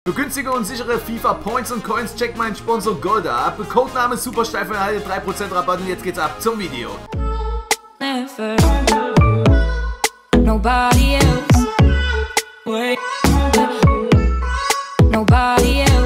Für günstige und sichere FIFA Points und Coins checkt meinen Sponsor Golda ab. Codename Supersteif und erhalte 3% Rabatt und jetzt geht's ab zum Video. Never. Nobody else. Wait. Nobody else.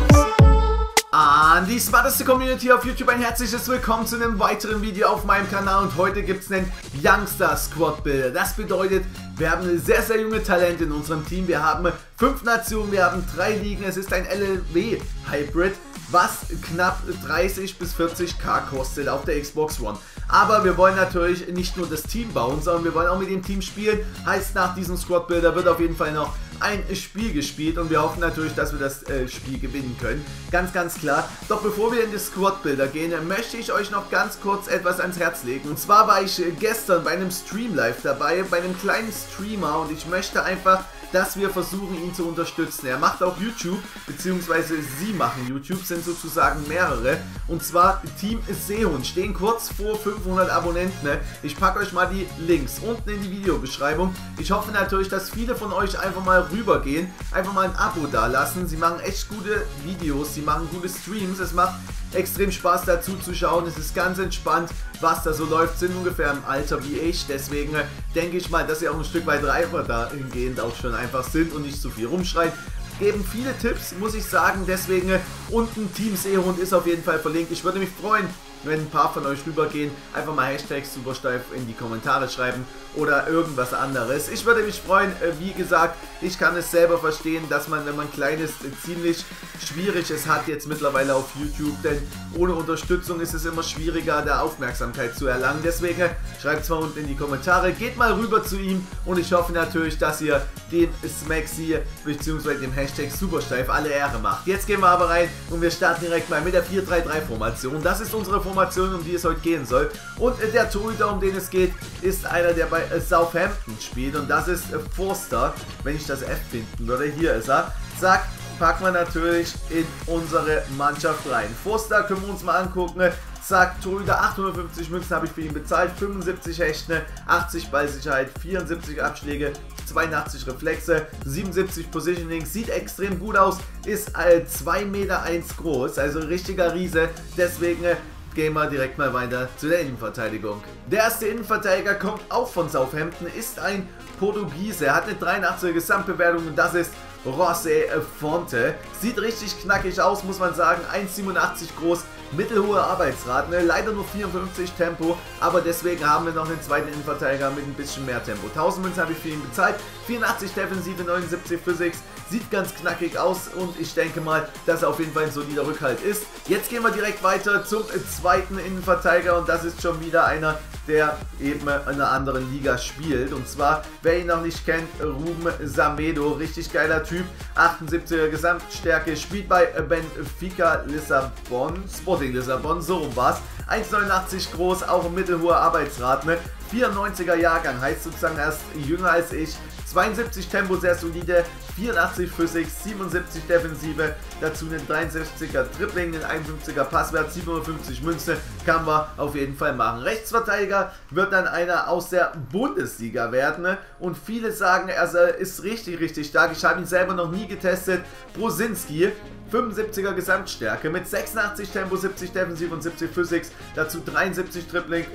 An die smarteste Community auf YouTube ein herzliches Willkommen zu einem weiteren Video auf meinem Kanal und heute gibt es einen Youngster Squad Builder. Das bedeutet, wir haben eine sehr, sehr junge Talente in unserem Team. Wir haben 5 Nationen, wir haben 3 Ligen. Es ist ein LLW Hybrid, was knapp 30 bis 40k kostet auf der Xbox One. Aber wir wollen natürlich nicht nur das Team bauen, sondern wir wollen auch mit dem Team spielen. Heißt, nach diesem Squad Builder wird auf jeden Fall noch ein Spiel gespielt und wir hoffen natürlich, dass wir das Spiel gewinnen können. Ganz, ganz klar. Doch bevor wir in die Squad Builder gehen, möchte ich euch noch ganz kurz etwas ans Herz legen. Und zwar war ich gestern bei einem Stream live dabei, bei einem kleinen Streamer und ich möchte einfach, dass wir versuchen, ihn zu unterstützen. Er macht auch YouTube, beziehungsweise sie machen YouTube, sind sozusagen mehrere. Und zwar Team Seehund, stehen kurz vor 500 Abonnenten. Ich packe euch mal die Links unten in die Videobeschreibung. Ich hoffe natürlich, dass viele von euch einfach mal rübergehen, einfach mal ein Abo dalassen. Sie machen echt gute Videos, sie machen gute Streams, es macht extrem Spaß dazu zu schauen, es ist ganz entspannt, was da so läuft, sind ungefähr im Alter wie ich, deswegen denke ich mal, dass sie auch ein Stück weit reifer dahingehend auch schon einfach sind und nicht so viel rumschreien. Geben viele Tipps, muss ich sagen, deswegen unten Team Seehund ist auf jeden Fall verlinkt. Ich würde mich freuen, wenn ein paar von euch rübergehen, einfach mal Hashtag Supersteif in die Kommentare schreiben oder irgendwas anderes. Ich würde mich freuen, wie gesagt, ich kann es selber verstehen, dass man, wenn man Kleines ziemlich Schwieriges hat jetzt mittlerweile auf YouTube, denn ohne Unterstützung ist es immer schwieriger, da Aufmerksamkeit zu erlangen. Deswegen schreibt es mal unten in die Kommentare, geht mal rüber zu ihm und ich hoffe natürlich, dass ihr dem Smaxy bzw. dem Hashtag Supersteif alle Ehre macht. Jetzt gehen wir aber rein und wir starten direkt mal mit der 4-3-3-Formation. Das ist unsere Formation, um die es heute gehen soll. Und der Torhüter, um den es geht, ist einer, der bei Southampton spielt und das ist Forster. Wenn ich das F finden würde, hier ist er. Zack, packen wir natürlich in unsere Mannschaft rein. Forster können wir uns mal angucken. Zack, Torhüter, 850 Münzen habe ich für ihn bezahlt, 75 Hechten, 80 Ballsicherheit, 74 Abschläge, 82 Reflexe, 77 Positioning, sieht extrem gut aus, ist 2,1 Meter groß, also ein richtiger Riese, deswegen gehen wir direkt mal weiter zu der Innenverteidigung. Der erste Innenverteidiger kommt auch von Southampton, ist ein Portugiese, er hat eine 83er Gesamtbewertung und das ist José Fonte. Sieht richtig knackig aus, muss man sagen, 1,87 groß, mittelhohe Arbeitsrate, leider nur 54 Tempo, aber deswegen haben wir noch einen zweiten Innenverteidiger mit ein bisschen mehr Tempo. 1000 Münzen habe ich für ihn bezahlt, 84 Defensive, 79 Physics, sieht ganz knackig aus und ich denke mal, dass er auf jeden Fall ein solider Rückhalt ist. Jetzt gehen wir direkt weiter zum zweiten Innenverteidiger und das ist schon wieder einer, der eben in einer anderen Liga spielt. Und zwar, wer ihn noch nicht kennt, Ruben Samedo, richtig geiler Typ, 78er Gesamtstärke, spielt bei Benfica Lissabon, Sporting Lissabon, so rum war's. 1,89 groß, auch ein mittelhoher Arbeitsrate, 94er Jahrgang, heißt sozusagen erst jünger als ich. 72 Tempo, sehr solide, 84 Physik, 77 Defensive, dazu einen 63er Dribbling, einen 51er Passwert, 750 Münze, kann man auf jeden Fall machen. Rechtsverteidiger wird dann einer aus der Bundesliga werden und viele sagen, er ist richtig, richtig stark. Ich habe ihn selber noch nie getestet. Brosinski, 75er Gesamtstärke mit 86 Tempo, 70 Defensiv und 70 Physics, dazu 73 Dribbling,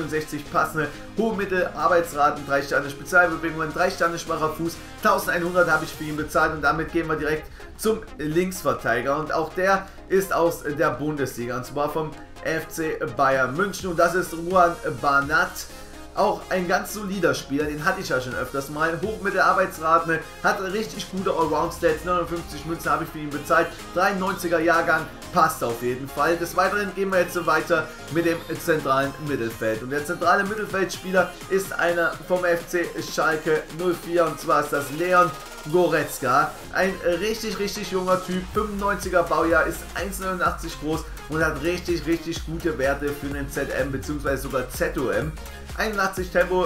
69 Passende, hohe Mittel, Arbeitsraten, 3 Sterne Spezialbewegungen, 3 Sterne schwacher Fuß, 1100 habe ich für ihn bezahlt und damit gehen wir direkt zum Linksverteidiger und auch der ist aus der Bundesliga und zwar vom FC Bayern München und das ist Juan Bernat. Auch ein ganz solider Spieler, den hatte ich ja schon öfters mal. Hochmittelarbeitsrate, hat richtig gute Allround-Stats, 59 Münzen habe ich für ihn bezahlt, 93er Jahrgang, passt auf jeden Fall. Des Weiteren gehen wir jetzt so weiter mit dem zentralen Mittelfeld. Und der zentrale Mittelfeldspieler ist einer vom FC Schalke 04 und zwar ist das Leon Goretzka. Ein richtig, richtig junger Typ, 95er Baujahr, ist 1,89 groß und hat richtig, richtig gute Werte für einen ZM bzw. sogar ZOM. 81 Tempo,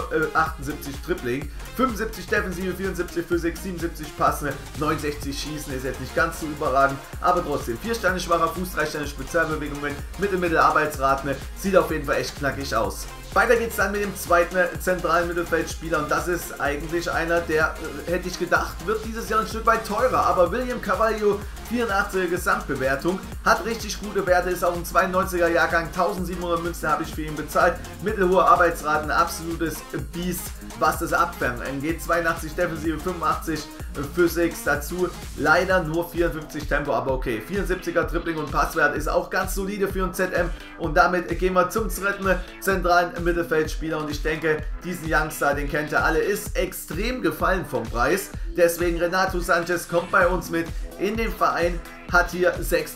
78 Dribbling, 75 Defensive, 74 Physik, 77 Passen, 69 Schießen, ist jetzt nicht ganz so überragend, aber trotzdem 4 Sterne schwacher Fuß, 3 Sterne Spezialbewegungen, Mittel-Arbeitsraten, sieht auf jeden Fall echt knackig aus. Weiter geht es dann mit dem zweiten zentralen Mittelfeldspieler und das ist eigentlich einer, der, hätte ich gedacht, wird dieses Jahr ein Stück weit teurer, aber William Carvalho 84er Gesamtbewertung, hat richtig gute Werte, ist auch ein 92er Jahrgang, 1700 Münzen habe ich für ihn bezahlt, mittelhohe Arbeitsraten, absolutes Biest, was das Abfangen angeht, 82 Defensive, 85 Physics, dazu leider nur 54 Tempo, aber okay, 74er Dribbling und Passwert ist auch ganz solide für ein ZM und damit gehen wir zum dritten zentralen Mittelfeldspieler und ich denke, diesen Youngster, den kennt ihr alle, ist extrem gefallen vom Preis, deswegen Renato Sanchez kommt bei uns mit in den Verein, hat hier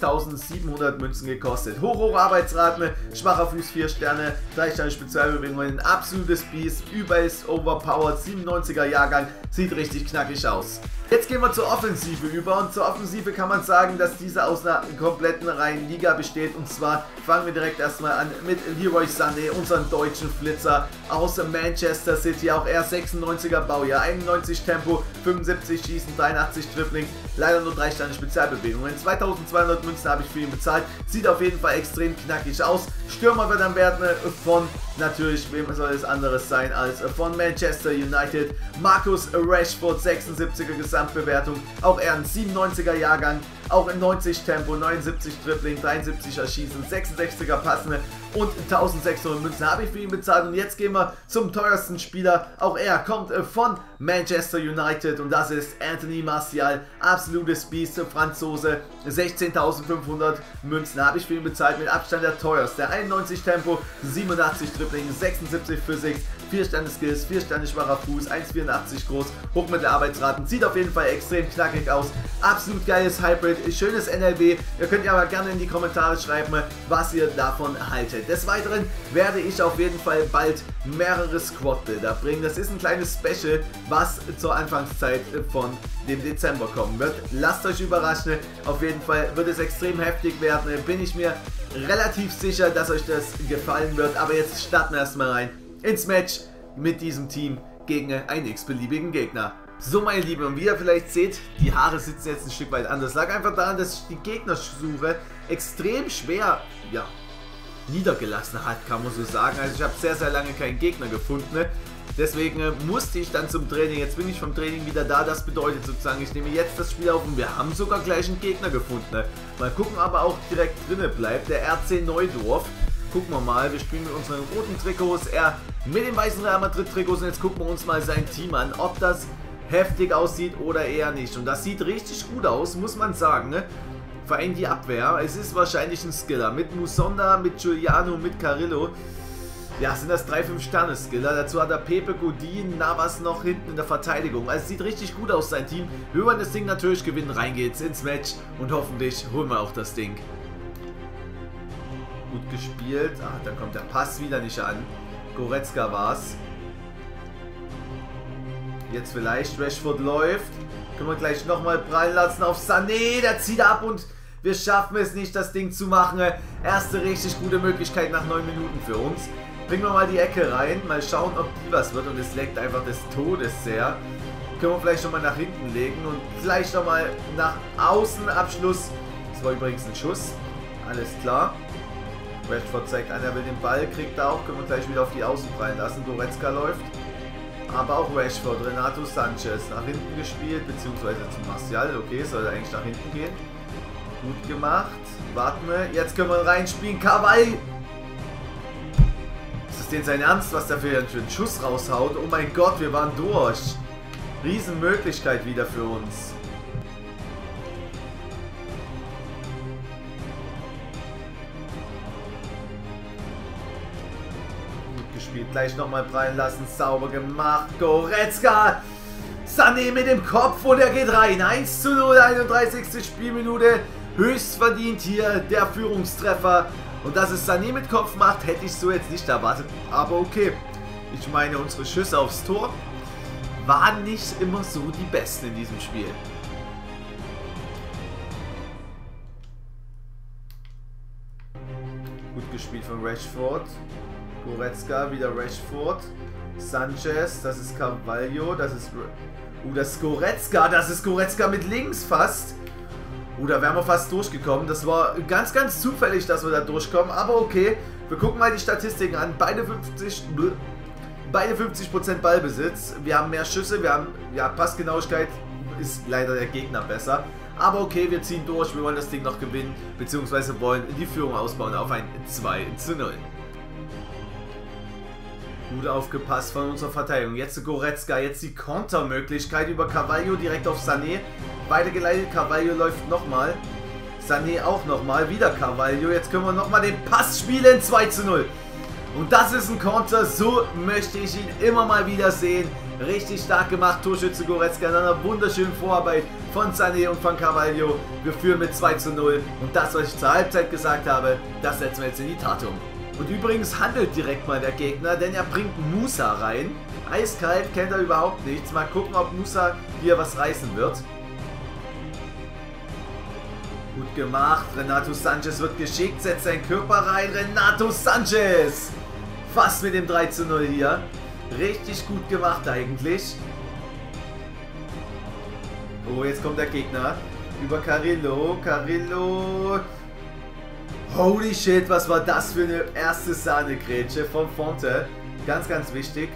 6700 Münzen gekostet. Hohe Arbeitsraten, schwacher Fuß 4 Sterne, 3 Sterne Spezialbewegungen, absolutes Biest, überist overpowered, 97er Jahrgang, sieht richtig knackig aus. Jetzt gehen wir zur Offensive über und zur Offensive kann man sagen, dass diese aus einer kompletten reinen Liga besteht und zwar fangen wir direkt erstmal an mit Leroy Sané, unseren deutschen Flitzer aus Manchester City, auch er 96er Baujahr, 91 Tempo, 75 Schießen, 83 Dribbling, leider nur 3 Sterne Spezialbewegungen, 2200 Münzen habe ich für ihn bezahlt, sieht auf jeden Fall extrem knackig aus. Stürmer wird dann werden von, natürlich, wem soll es anderes sein als von Manchester United, Marcus Rashford, 76er Gesamtbewertung, auch er ein 97er Jahrgang, auch in 90 Tempo, 79 Dribbling, 73er Schießen, 66er Passen und 1600 Münzen habe ich für ihn bezahlt und jetzt gehen wir zum teuersten Spieler, auch er kommt von Manchester United und das ist Anthony Martial, absolutes Biest, Franzose, 16.500 Münzen habe ich für ihn bezahlt, mit Abstand der teuerste, 91 Tempo, 87 Dribbling, 76 Physics, 4 Sterne Skills, 4 Sterne schwacher Fuß, 1,84 groß, Hochmittelarbeitsraten, sieht auf jeden Fall extrem knackig aus, absolut geiles Hybrid, schönes NLB, ihr könnt ja aber gerne in die Kommentare schreiben, was ihr davon haltet. Des Weiteren werde ich auf jeden Fall bald mehrere Squad-Bilder bringen, das ist ein kleines Special, was zur Anfangszeit von dem Dezember kommen wird. Lasst euch überraschen, auf jeden Fall wird es extrem heftig werden, bin ich mir relativ sicher, dass euch das gefallen wird, aber jetzt starten wir erstmal rein ins Match mit diesem Team gegen einen x-beliebigen Gegner. So meine Lieben, und wie ihr vielleicht seht, die Haare sitzen jetzt ein Stück weit anders. Lag einfach daran, dass ich die Gegnersuche extrem schwer, ja, niedergelassen hat, kann man so sagen. Also ich habe sehr, sehr lange keinen Gegner gefunden. Deswegen musste ich dann zum Training, jetzt bin ich vom Training wieder da, das bedeutet sozusagen, ich nehme jetzt das Spiel auf und wir haben sogar gleich einen Gegner gefunden. Mal gucken, ob er auch direkt drinne bleibt, der RC Neudorf. Gucken wir mal, wir spielen mit unseren roten Trikots, er mit den weißen Real Madrid Trikots und jetzt gucken wir uns mal sein Team an, ob das heftig aussieht oder eher nicht. Und das sieht richtig gut aus, muss man sagen, ne? Vor allem die Abwehr, es ist wahrscheinlich ein Skiller, mit Musonda, mit Giuliano, mit Carrillo. Ja, sind das 3 5-Sterne-Skiller. Dazu hat er Pepe, Godin, Navas noch hinten in der Verteidigung. Also sieht richtig gut aus, sein Team. Wir wollen das Ding natürlich gewinnen. Rein geht's ins Match und hoffentlich holen wir auch das Ding. Gut gespielt. Ah, dann kommt der Pass wieder nicht an. Goretzka war's. Jetzt vielleicht. Rashford läuft. Können wir gleich nochmal prallen lassen auf Sané. Der zieht ab und wir schaffen es nicht, das Ding zu machen. Erste richtig gute Möglichkeit nach 9 Minuten für uns. Bringen wir mal die Ecke rein. Mal schauen, ob die was wird. Und es leckt einfach des Todes sehr. Können wir vielleicht nochmal nach hinten legen. Und vielleicht nochmal nach außen Abschluss. Das war übrigens ein Schuss. Alles klar. Rashford zeigt an, er will den Ball. Kriegt er auch. Können wir gleich wieder auf die Außen prallen lassen. Goretzka läuft. Aber auch Rashford. Renato Sanchez. Nach hinten gespielt. Beziehungsweise zu Martial. Okay, soll er eigentlich nach hinten gehen. Gut gemacht. Warten wir. Jetzt können wir reinspielen. Carvalho. Ist das denn sein Ernst, was der für einen Schuss raushaut? Oh mein Gott, wir waren durch. Riesenmöglichkeit wieder für uns. Gut gespielt. Gleich nochmal prallen lassen. Sauber gemacht. Goretzka. Sané mit dem Kopf und er geht rein. 1:0, 31. Spielminute. Höchst verdient hier der Führungstreffer. Und dass es Sané mit Kopf macht, hätte ich so jetzt nicht erwartet. Aber okay. Ich meine, unsere Schüsse aufs Tor waren nicht immer so die besten in diesem Spiel. Gut gespielt von Rashford. Goretzka, wieder Rashford. Sanchez, das ist Carvalho, das ist... das ist Goretzka, das ist Goretzka mit links fast. Da wären wir fast durchgekommen. Das war ganz, ganz zufällig, dass wir da durchkommen. Aber okay, wir gucken mal die Statistiken an. Beide 50% Ballbesitz. Wir haben mehr Schüsse, wir haben, ja, Passgenauigkeit ist leider der Gegner besser. Aber okay, wir ziehen durch, wir wollen das Ding noch gewinnen, beziehungsweise wollen die Führung ausbauen auf ein 2:0. Gut aufgepasst von unserer Verteidigung. Jetzt Goretzka, jetzt die Kontermöglichkeit über Carvalho direkt auf Sané. Weitergeleitet, Carvalho läuft nochmal. Sané auch nochmal, wieder Carvalho. Jetzt können wir nochmal den Pass spielen, 2:0. Und das ist ein Konter, so möchte ich ihn immer mal wieder sehen. Richtig stark gemacht, Torschütze Goretzka in einer wunderschönen Vorarbeit von Sané und von Carvalho. Wir führen mit 2:0 und das, was ich zur Halbzeit gesagt habe, das setzen wir jetzt in die Tat um. Und übrigens handelt direkt mal der Gegner, denn er bringt Musa rein. Eiskalt, kennt er überhaupt nichts. Mal gucken, ob Musa hier was reißen wird. Gut gemacht. Renato Sanchez wird geschickt, setzt seinen Körper rein. Renato Sanchez! Fast mit dem 3:0 hier. Richtig gut gemacht eigentlich. Oh, jetzt kommt der Gegner. Über Carrillo. Carrillo. Holy shit, was war das für eine erste Sahnegrätsche von Fonte. Ganz, ganz wichtig.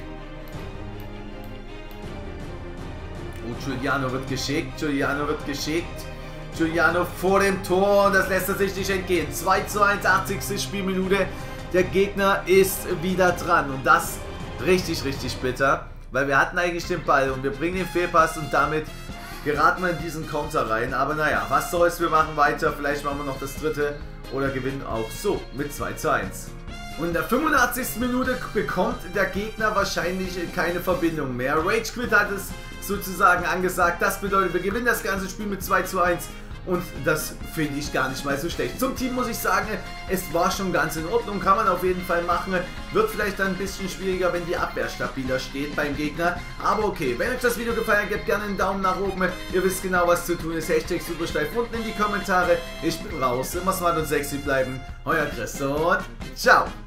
Oh, Giuliano wird geschickt. Giuliano wird geschickt. Giuliano vor dem Tor. Und das lässt er sich nicht entgehen. 2:1, 80. Spielminute. Der Gegner ist wieder dran. Und das richtig, richtig bitter. Weil wir hatten eigentlich den Ball und wir bringen den Fehlpass und damit geraten wir in diesen Konter rein. Aber naja, was soll's, wir machen weiter. Vielleicht machen wir noch das dritte oder gewinnen auch so mit 2:1. Und in der 85. Minute bekommt der Gegner wahrscheinlich keine Verbindung mehr. Rage Quit hat es sozusagen angesagt. Das bedeutet, wir gewinnen das ganze Spiel mit 2:1. Und das finde ich gar nicht mal so schlecht. Zum Team muss ich sagen, es war schon ganz in Ordnung. Kann man auf jeden Fall machen. Wird vielleicht dann ein bisschen schwieriger, wenn die Abwehr stabiler steht beim Gegner. Aber okay, wenn euch das Video gefallen hat, gebt gerne einen Daumen nach oben. Ihr wisst genau, was zu tun ist. Hashtag Supersteif unten in die Kommentare. Ich bin raus. Immer smart und sexy bleiben. Euer Chris und ciao.